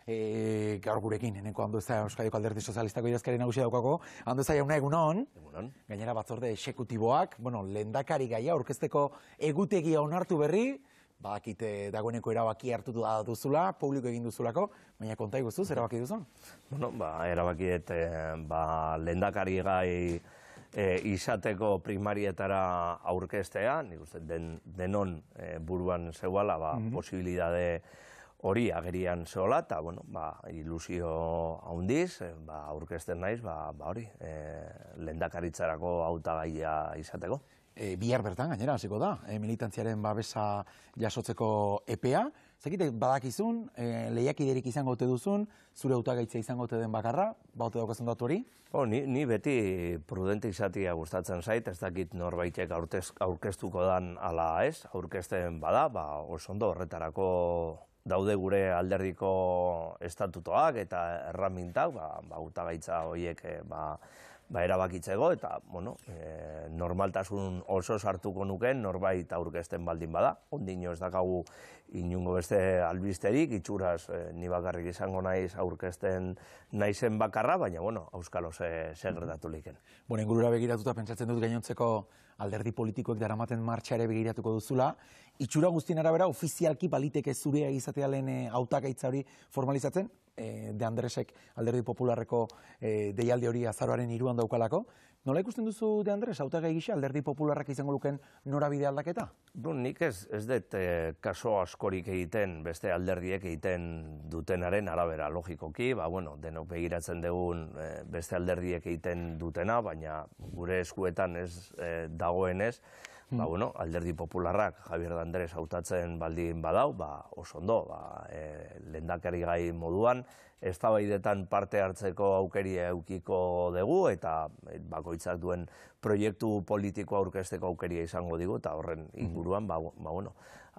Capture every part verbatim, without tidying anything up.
E, gaur gurekin, eneko Andueza Euskadiko Alderdi Sozialistako idazkari nagusia daukako. Andueza jauna, egunon. Egunon. Gainera batzorde exekutiboak, bueno, lehendakari gaia aurkezteko egutegia onartu berri, badakite dagoeneko erabaki hartu duzula, publiko egin duzulako, baina konta iguztuz, erabaki duzun? Bueno, ba, erabakiet, ba, lehendakari gai e, izateko primarietara aurkeztea, nik uste den, denon e, buruan zeuala, ba, mm-hmm. posibilidade hori agerian zehola, eta, bueno, ba, ilusio haundiz, ba, aurkezten naiz, ba, ba hori, e, lehendakaritzarako hautagaia izateko. E, bihar bertan, gainera, hasiko da, e, militantziaren babesa jasotzeko epea. Zekite, badakizun, e, lehiakiderik izango ote duzun, zure hautagaitza izango ote den bakarra, baute daukazun datu hori? Oh, ni, ni beti prudente izatia gustatzen zait, ez dakit norbaitek aurkeztuko dan ala ez, aurkezten bada, ba, oso ondo horretarako daude gure alderdiko estatutoak eta erramintak, ba, ba, hautagaitza horiek ba, ba, erabakitzeko, eta, bueno, e, normaltasun oso sartuko nuken norbait aurkezten baldin bada. Ondino ez dakagu inungo beste albisterik, itxuraz e, ni bakarrik izango naiz aurkezten naizen bakarra, baina, bueno, auskalo ze, ze gertatu liken. Bueno, ingurura begiratuta pentsatzen dut gainontzeko alderdi politikoek daramaten martxare begiratuko duzula. Itxura guztien arabera, ofizialki baliteke zurea izatea lehen hautagaitza hori formalizatzen, e, De Andresek alderdi popularreko e, deialdi hori azaroaren hiruan daukalako. Nola ikusten duzu, De Andres, hautagai gisa alderdi popularrak izango luken norabide aldaketa? Du, nik ez, ez dut e, kaso askorik egiten, beste alderdiek egiten dutenaren arabera logikoki, ba, bueno, denok begiratzen dugun e, beste alderdiek egiten dutena, baina gure eskuetan ez e, dagoenez, ba, bueno, alderdi popularrak Javier de Andres hautatzen baldin badau, ba, oso ondo, ba, e, lehendakari gai moduan, eztabaidetan parte hartzeko aukeria eukiko dugu, eta bakoitzak duen proiektu politiko aurkezteko aukeria izango digu, eta horren inguruan, ba, ba, bueno,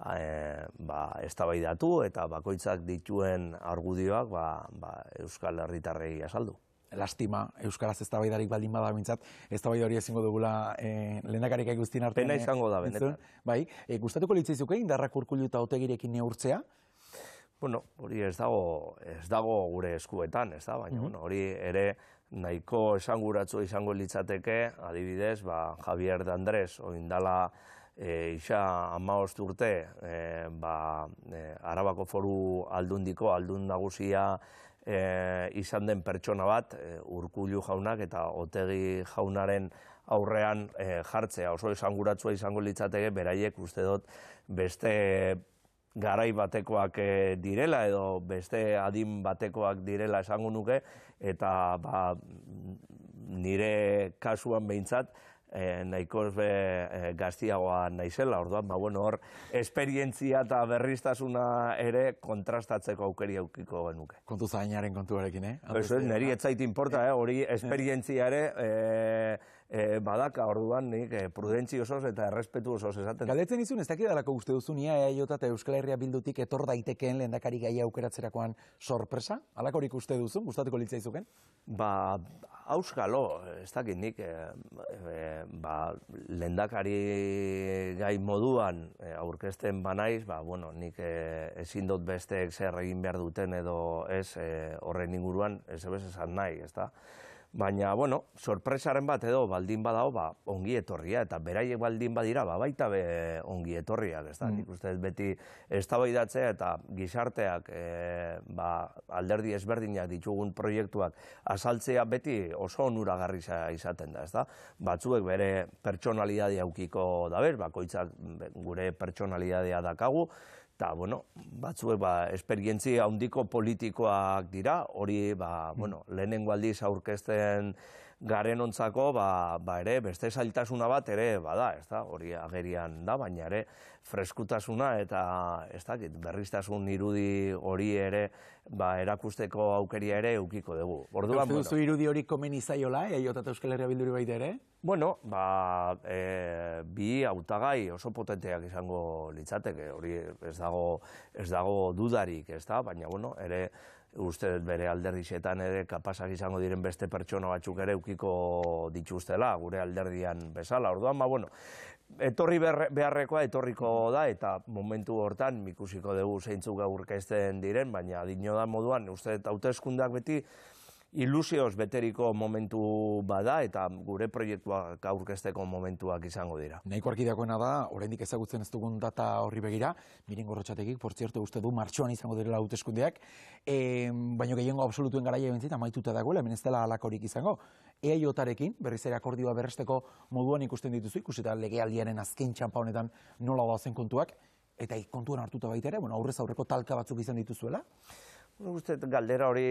e, ba, eztabaidatu eta bakoitzak dituen argudioak ba, ba, Euskal Herritarrei azaldu. Lastima, Euskaraz eztabaidarik baldin bada bintzat, eztabaida hori ezingo dugula e, lehendakarik guztien artean. Pena izango da, benetan. Bai, e, gustatuko litzaizuke indarrak Urkullu eta Otegirekin neurtzea? Bueno, hori ez dago, ez dago gure eskuetan, ez da, baina, mm-hmm. bueno, hori ere nahiko esanguratsu izango litzateke, adibidez, ba, Javier de Andres, oindala e, isa hamabost urte, e, ba, e, Arabako Foru Aldundiko aldun nagusia e, izan den pertsona bat, e, Urkullu jaunak eta Otegi jaunaren aurrean e, jartzea, oso esanguratsua izango litzateke, beraiek uste dut beste garai batekoak direla edo beste adin batekoak direla esango nuke, eta ba, nire kasuan behintzat E, nahiko be, e, gaztiagoa naizela, orduan, ba, bueno, hor, esperientzia eta berriztasuna ere kontrastatzeko aukeri aukiko genuke. Kontu zainaren kontuarekin, eh? Eso es, niri etzait importa, eh? Hori esperientzia ere e, e, badaka, orduan, nik e, prudentzia osoz eta errespetu osoz esaten. Galdetzen izun, ez dakidalako uste duzu nia E A J eta Euskal Herria Bildutik etor daitekeen lehendakari gaia aukeratzerakoan sorpresa? Halakorik uste duzu, gustatuko litzaizuken? Ba, auskalo, ez dakit nik, e, e, ba, lehendakari gai moduan e, aurkezten banaiz, ba, bueno, nik e, ezin dut besteek zer egin behar duten edo ez e, horren inguruan, ez ebez esan nahi, ez da? Baina, bueno, sorpresaren bat edo baldin badao, ba, ongi etorria, eta beraiek baldin badira, ba, baita be ongi etorriak, ez da? Mm. Nik uste beti eztabaidatzea eta gizarteak, e, ba, alderdi ezberdinak ditugun proiektuak azaltzea beti oso onuragarri izaten da, ez da? Batzuek bere pertsonalidadea aukiko daber, bakoitzak gure pertsonalidadea dakagu, eta, bueno, batzuek, ba, esperientzia handiko politikoak dira, hori, ba, bueno, lehenengo aldiz aurkezten garen ontzako, ba, ba ere, beste zailtasuna bat ere, bada, ez da, hori agerian da, baina ere, freskutasuna eta, ez dakit, berriztasun irudi hori ere, ba, erakusteko aukeria ere eukiko dugu. Orduan, bueno. Duzu irudi hori komeni zaiola, E A J eta Euskal Herria Bilduri baita ere? Bueno, ba, e, bi hautagai oso potenteak izango litzateke, hori ez dago, ez dago dudarik, ez da, baina, bueno, ere uste dut bere alderdixetan ere kapasak izango diren beste pertsona batzuk ere ukiko dituztela, gure alderdian bezala. Orduan, ba, bueno, etorri beharrekoa etorriko da, eta momentu hortan ikusiko dugu zeintzuk aurkezten diren, baina adino da moduan, uste dut hauteskundeak beti ilusioz beteriko momentu bada, eta gure proiektuak aurkezteko momentuak izango dira. Nahiko arkideakoena da, oraindik ezagutzen ez dugun data horri begira, Miren Gorrotxategik, por cierto, uste du martxoan izango direla hauteskundeak, e, baina gehiengo absolutuen garaia bentzit, amaituta dagoela, hemen ez dela halakorik izango. E A J-arekin, berriz ere akordioa berresteko moduan ikusten dituzu, ikusita legealdiaren azken txanpa honetan nola doazen kontuak, eta kontuan hartuta baita ere, bueno, aurrez aurreko talka batzuk izan dituzuela. Uste galdera hori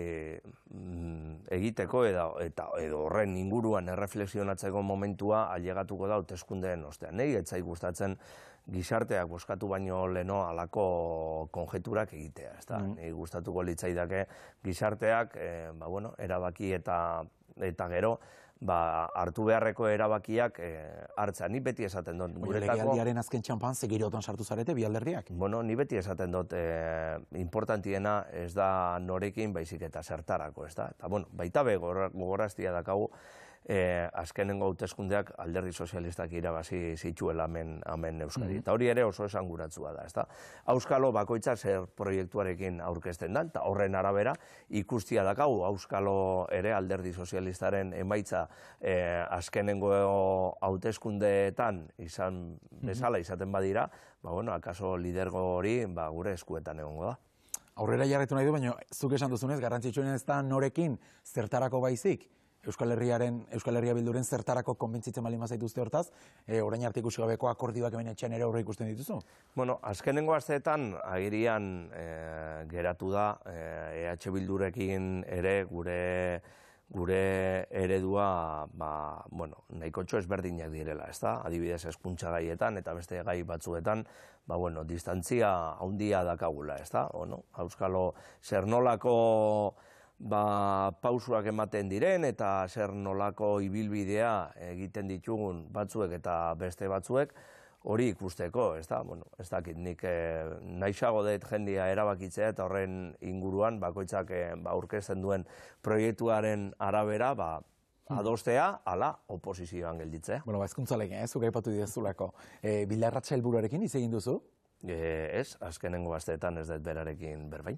egiteko eta edo horren inguruan erreflexionatzeko momentua ailegatuko da hauteskundeen ostean. Nei ez zait gustatzen gizarteak bozkatu baino leno halako konjeturak egitea, ezta? Nei gustatuko litzaidake gizarteak, ba bueno, erabaki eta eta gero ba, hartu beharreko erabakiak hartza. Ni beti esaten dut. Gure legealdiaren azken txampan segirotan sartu zarete bi alderdiak? Bueno, ni beti esaten dut importantiena ez da norekin baizik eta zertarako, ez da? Eta, bueno, baita be gogoraztia dakagu, azkenengo hauteskundeak alderdi sozialistak irabazi zituela hemen Euskadi. Eta hori ere oso esanguratsua da, ez da? Auskalo bakoitza zer proiektuarekin aurkezten da, eta horren arabera ikustia dakagu Auskalo ere alderdi sozialistaren emaitza azkenengo hauteskundeetan izan bezala izaten badira, ba bueno, akaso lidergo hori gure eskuetan egongo da. Aurrera jarretu nahi du, baina zuk esan duzunez, garrantzitsuena ez da norekin zertarako baizik, Euskal Herriaren, Euskal Herria Bilduren zertarako konbentzitzen bali mazaituzte hortaz, orain arte ikusi gabeko akordioak hemen etxean ere aurre ikusten dituzu? Bueno, azkenengo asteetan agirian geratu da, E H Bildurekin ere gure gure eredua, ba, bueno, nahikotxo ezberdinak direla, ez da? Adibidez hezkuntza gaietan eta beste gai batzuetan, ba, bueno, distantzia handia dakagula, ez da? Bueno, Auskalo zer nolako ba, pausuak ematen diren eta zer nolako ibilbidea egiten ditugun batzuek eta beste batzuek, hori ikusteko, ez da? Bueno, ez dakit, nik nahiago dut jendia erabakitzea eta horren inguruan bakoitzak aurkezten duen proiektuaren arabera adostea, ala, oposizioan gelditzea. Bueno, ba, hezkuntza legea, ez, zuk aipatu didazulako. Bildarratz helburuarekin hitz egin duzu? Ez, azkenengo asteetan ez dut berarekin berbain.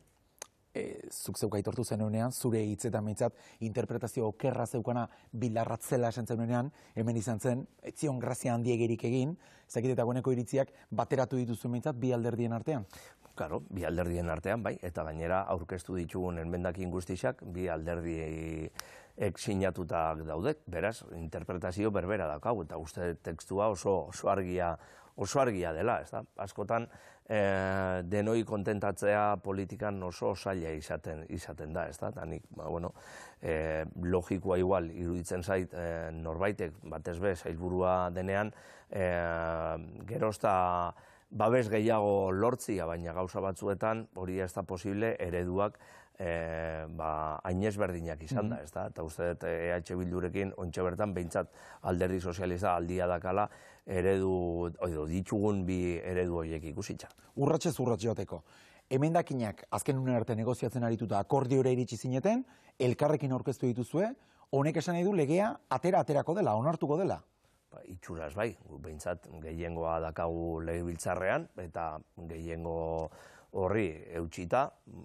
Zuk zeuk aitortu zenuenean, zure hitzetan behintzat interpretazio okerra zeukana Bildarratzela esan zenuenean, hemen izan zen, etzion grazia handiegerik egin, ezakit eta gueneko iritziak bateratu dituzu behintzat bi alderdien artean? Claro, bi alderdien artean, bai, eta gainera aurkeztu ditugun enmendakin guztiak bi alderdiek sinatutak daude, beraz, interpretazio berbera dakau, eta uste tekstua oso argia oso argia dela, ez da? Askotan, denoi kontentatzea politikan oso zaila izaten da, ez da? Eta nik, bueno, logikoa igual iruditzen zait norbaitek, batez bez, sailburua denean, gerozta babes gehiago lortzia, baina gauza batzuetan hori ez da posible ereduak hainez berdinak izan da, ez da? Eta uste dut E H Bildurekin ontxe bertan behintzat alderdi sozialista aldia dakala eredu, edo ditugun bi eredu horiek ikusitza. Urratxez urratxe joteko. Emendakinak azken unen arte negoziatzen arituta akordiora iritsi zineten, elkarrekin aurkeztu dituzue, honek esan nahi du legea atera-aterako dela, onartuko dela? Itxuraz bai, behintzat gehiengoa dakagu legebiltzarrean, eta gehiengo horri eutxita,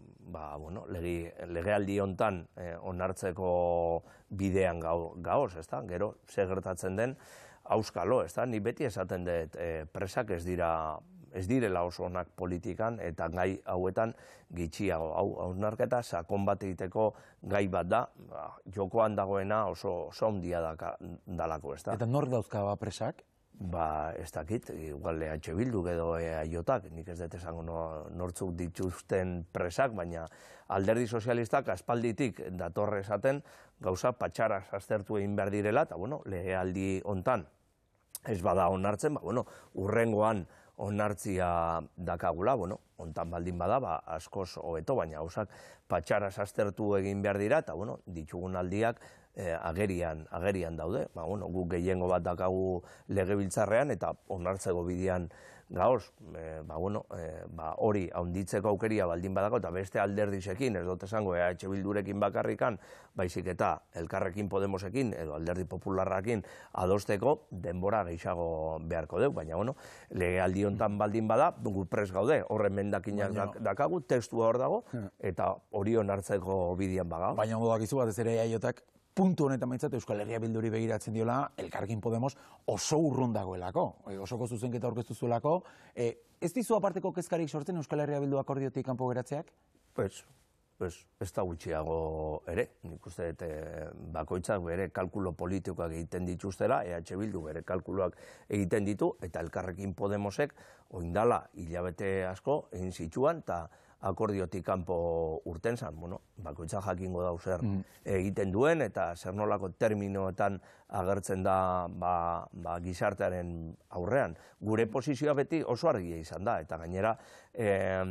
legealdi hontan onartzeko bidean gaoz, ez da? Gero, ze gertatzen den, auskalo, ez da? Ni beti esaten dut presak ez dira ez direla oso onak politikan eta gai hauetan gitxiago. Hau, hausnarketa sakon bat egiteko gai bat da, jokoan dagoena oso handia dalako, ez da? Eta nor dauzka ba presak? Ba, ez dakit, igual E H Bilduk edo E A J-ak, nik ez dut esango nortzuk dituzten presak, baina alderdi sozialistak aspalditik datorre esaten gauza patxaraz aztertu egin behar direla, eta bueno, legealdi hontan ez bada onartzen, ba, bueno, urrengoan onartzia dakagula, bueno, hontan baldin bada, ba, askoz hobeto, baina gauzak patxaraz aztertu egin behar dira, eta, bueno, ditugun aldiak eh, agerian, agerian daude. Ba, bueno, guk gehiengo bat dakagu legebiltzarrean, eta onartzeko bidean gaoz, e, ba, bueno, e, ba, hori haunditzeko aukeria baldin badako, eta beste alderdisekin, ez dut esango, E H Bildurekin bakarrikan, baizik eta Elkarrekin Podemosekin, edo Alderdi Popularrakin adosteko denbora gehiago beharko deu, baina, bueno, legealdi hontan baldin bada, gu prest gaude, horren mendakinak baina... dakagu, testua hor dago, eta hori onartzeko bidean baga. Baina ondo dakizu bat ez ere jaiotak, puntu honetan maitzat Euskal Herria Bilduri begiratzen diola, Elkarrekin Podemos oso urrun dagoelako, e, osoko zuzenketa aurkeztu zuelako. E, ez dizu aparteko kezkarik sortzen Euskal Herria Bildu akordiotik kanpo geratzeak? Pues, pues, ez da gutxiago ere. Nik uste dut bakoitzak bere kalkulo politikoak egiten dituztela, E H Bildu bere kalkuloak egiten ditu, eta Elkarrekin Podemosek oindala hilabete asko egin zituan, eta akordiotik kanpo urten zan, bueno, bakoitza jakingo dau zer mm. egiten duen, eta zer nolako terminoetan agertzen da ba, ba, gizartearen aurrean. Gure posizioa beti oso argia izan da, eta gainera e,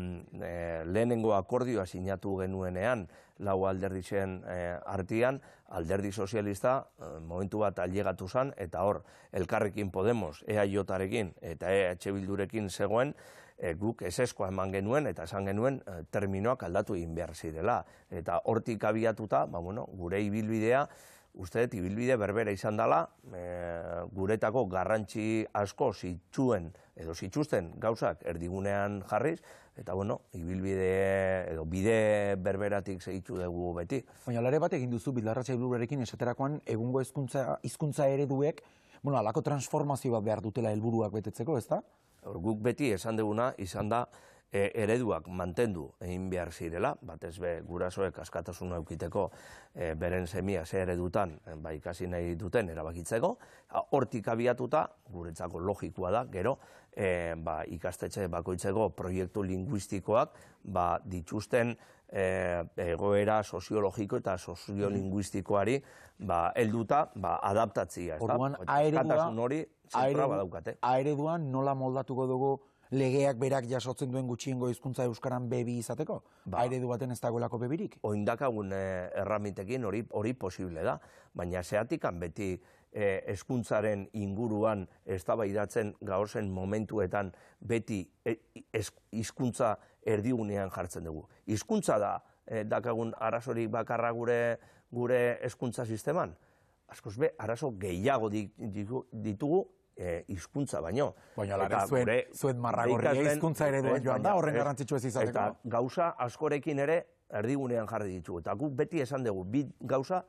e, lehenengo akordioa sinatu genuenean, lau alderdixen e, artean, Alderdi Sozialista e, momentu bat ailegatu zan, eta hor, Elkarrekin Podemos, E A J-arekin eta E H Bildurekin zegoen, E, guk eseskoa eman genuen eta esan genuen e, terminoak aldatu egin behar zirela. Eta hortik abiatuta, ba, bueno, gure ibilbidea, uste dut ibilbide berbera izan dela, e, guretako garrantzi asko zituen edo zituzten gauzak erdigunean jarriz, eta bueno, ibilbide edo bide berberatik segitu dugu beti. Baina lare bat egin duzu Bildarratz helburuarekin esaterakoan egungo hizkuntza hizkuntza ereduek, bueno, halako transformazio bat behar dutela helburuak betetzeko, ezta? Guk beti esan duguna izan da e, ereduak mantendu egin behar zirela, batez be gurasoek askatasuna eukiteko e, beren semia ze eredutan e, ba, ikasi nahi duten erabakitzeko. Hortik abiatuta, guretzako logikoa da, gero e, ba, ikastetxe bakoitzeko proiektu linguistikoak ba, dituzten e, egoera soziologiko eta soziolinguistikoari ba, helduta ba, adaptatzia. Orduan, aeredua... hori zentra badaukate. Aereduan nola moldatuko dugu legeak berak jasotzen duen gutxiengo hizkuntza euskaran bebi izateko? Ba, aeredu baten ez dagoelako bebirik? Oindakagun erramitekin hori hori posible da, baina zeatikan beti hezkuntzaren inguruan eztabaidatzen gaurzen momentuetan beti hizkuntza erdigunean jartzen dugu. Hizkuntza da dakagun arazorik bakarra gure gure hezkuntza sisteman. Askoz be, arazo gehiago ditugu hizkuntza baino. Baina lara zuen, zuen marragorria hizkuntza ereduan joan da, horren garrantzitsu ez izateko. Eta gauza askorekin ere erdigunean jarri ditugu. Eta guk beti esan dugu, bi gauza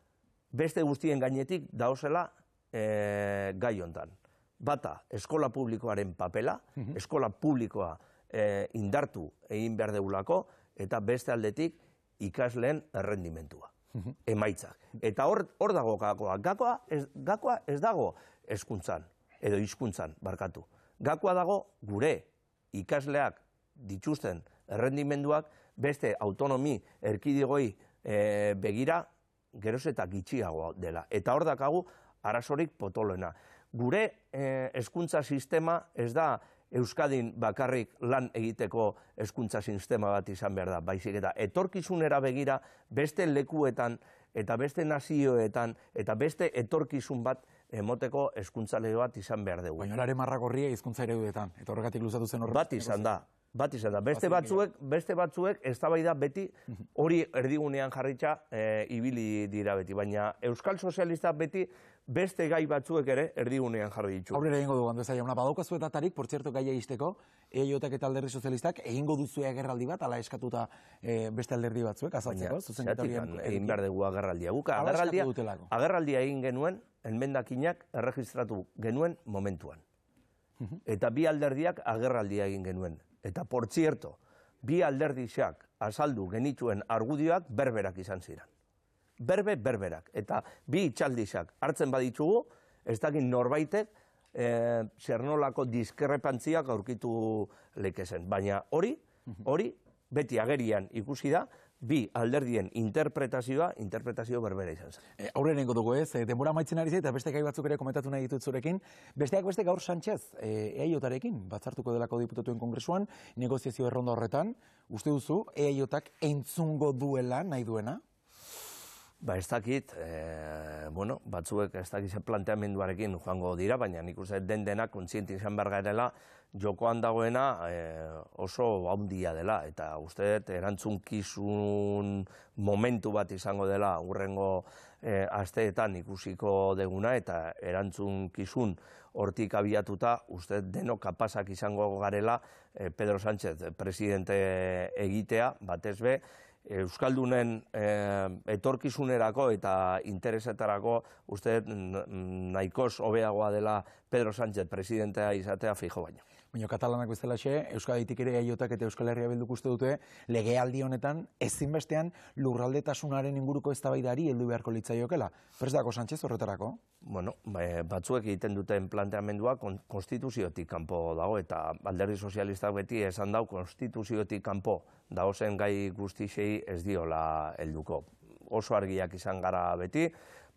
beste guztien gainetik dauzela e, gai hontan. Bata, eskola publikoaren papela, eskola publikoa e, indartu egin behar degulako, eta beste aldetik ikasleen errendimentua. Emaitzak. Eta hor, hor dago gakoa. Gakoa ez, gakoa ez dago hezkuntzan edo hizkuntzan barkatu. Gakoa dago gure ikasleak dituzten errendimenduak beste autonomi erkidegoi e, begira geroz eta gitxiago dela. Eta hor dakagu arazorik potoloena. Gure hezkuntza sistema ez da Euskadin bakarrik lan egiteko hezkuntza sistema bat izan behar da, baizik eta etorkizunera begira beste lekuetan eta beste nazioetan eta beste etorkizun bat emoteko hezkuntza lege bat izan behar dugu. Baina lare marragorria hizkuntza ereduetan, eta horregatik luzatu zen horrek. Bat izan da, bat izan da. Beste batzuek, beste batzuek eztabaida beti hori erdigunean jarritza e, ibili dira beti, baina Euskal Sozialistak beti beste gai batzuek ere erdigunean jarri ditu. Aurrera egingo dugu, Andueza jauna, badaukazu datarik, por cierto, gaia izteko, E J eta Alderdi Sozialistak egingo duzu agerraldi bat, ala eskatuta e, beste alderdi batzuek, azaltzeko? Baina, egin behar dugu agerraldia. Buka, agerraldia, agerraldia egin genuen, enmendakinak erregistratu genuen momentuan. Eta bi alderdiak agerraldia egin genuen. Eta, por cierto, bi alderdixak azaldu genituen argudioak berberak izan ziren. Berbe, berberak. Eta bi itxaldixak hartzen baditugu, ez dakit norbaitek eh, zer nolako diskrepantziak aurkitu lekezen. Baina hori, hori beti agerian ikusi da, bi alderdien interpretazioa, interpretazio berbera izan zen. E, aurrenengo dugu ez, e, denbora amaitzen ari zait, eta beste gai batzuk ere komentatu nahi ditut zurekin. Besteak beste gaur Sánchez, e, EAJarekin, batzartuko delako diputatuen kongresuan, negoziazio erronda horretan, uste duzu, EAJak entzungo duela nahi duena? Ba, ez dakit, e, bueno, batzuek ez dakit ze planteamenduarekin joango dira, baina nik uste den denak kontziente izan behar garela, jokoan dagoena e, oso handia dela, eta uste dut erantzunkizun momentu bat izango dela hurrengo e, asteetan ikusiko deguna, eta erantzunkizun hortik abiatuta, uste denok kapazak izango garela e, Pedro Sánchez presidente egitea, batez be, Euskaldunen eh, etorkizunerako eta interesetarako uste nahikoz hobeagoa dela Pedro Sánchez presidentea izatea fijo baino. Baina katalanak bezalaxe, Euskaditik ere EAJak eta Euskal Herria Bilduk uste dute legealdi honetan ezinbestean lurraldetasunaren inguruko eztabaidari heldu beharko litzaiokela. Prest dago Sánchez horretarako? Bueno, batzuek egiten duten planteamendua konstituziotik kanpo dago, eta alderdi sozialistak beti esan dau konstituziotik kanpo dagozen gai guztixei ez diola helduko. Oso argiak izan gara beti,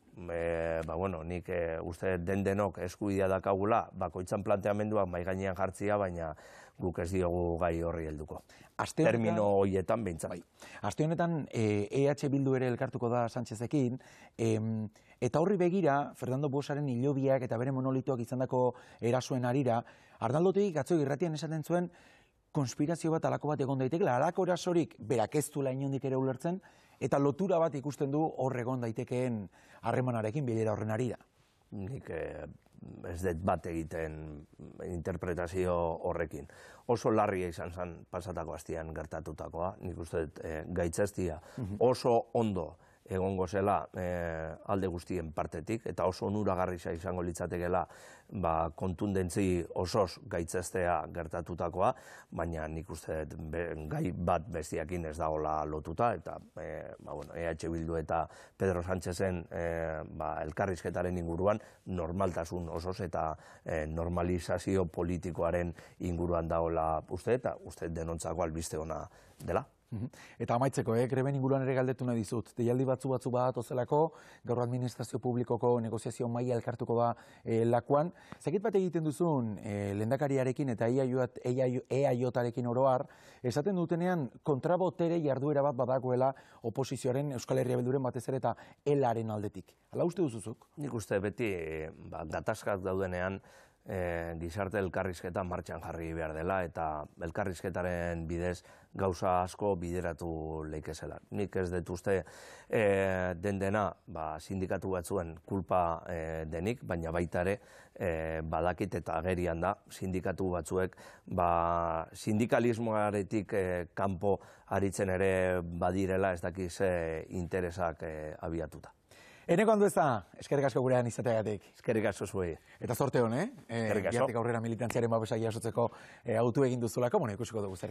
E, ba, bueno, nik e, uste den denok eskubidea dakagula bakoitzan planteamenduak mai gainean jartzia, baina guk ez diogu gai horri helduko. Aste Termino horietan behintzat. Bai. Aste honetan e, EH Bildu ere elkartuko da Sánchezekin, e, eta horri begira, Fernando Buesaren hilobiak eta bere monolitoak izandako erasoen harira, Arnaldotik atzo irratian esaten zuen konspirazio bat alako bat egon daitekela, alako erasorik berak ez duela inondik ere ulertzen, eta lotura bat ikusten du hor egon daitekeen harremanarekin bilera horren harira. Nik eh, ez dut bat egiten interpretazio horrekin. Oso larria izan zen pasatako astian gertatutakoa, nik uste dut eh, gaitzestia oso ondo egongo zela eh, alde guztien partetik, eta oso onuragarria izango litzatekeela ba, kontundentzi osoz gaitzestea gertatutakoa, baina nik uste dut be, gai bat bestiakin ez dagoela lotuta, eta eh, ba, bueno, EH Bildu eta Pedro Sánchezen eh, ba, elkarrizketaren inguruan normaltasun osoz eta eh, normalizazio politikoaren inguruan dagoela uste, eta uste denontzako albiste ona dela. Eta amaitzeko, eh, greben inguruan ere galdetu nahi dizut. Deialdi batzu batzu bat ozelako, gaur administrazio publikoko negoziazio maila elkartuko da eh, lakuan. Zekit bat egiten duzun eh, lehendakariarekin eta EAJarekin oro har, esaten dutenean kontrabotere jarduera bat badagoela oposizioaren Euskal Herria Bilduren batez ere eta elaren aldetik. Hala uste duzuzuk? Nik uste beti ba, gatazkak daudenean E, gizarte elkarrizketa martxan jarri behar dela, eta elkarrizketaren bidez gauza asko bideratu leikezela. Nik ez dut uste e, den dena ba, sindikatu batzuen kulpa e, denik, baina baita ere e, badakit eta agerian da sindikatu batzuek ba, sindikalismoaretik e, kanpo aritzen ere badirela ez dakiz e, interesak e, abiatuta. Eneko Andueza, eskerrik asko gurean izateagatik. Eskerrik asko zuei. Eta zorte hon, eh? Eskerrik asko. Bihartik aurrera militantziaren babesa jasotzeko autu egin duzulako, bueno, ikusiko dugu zer.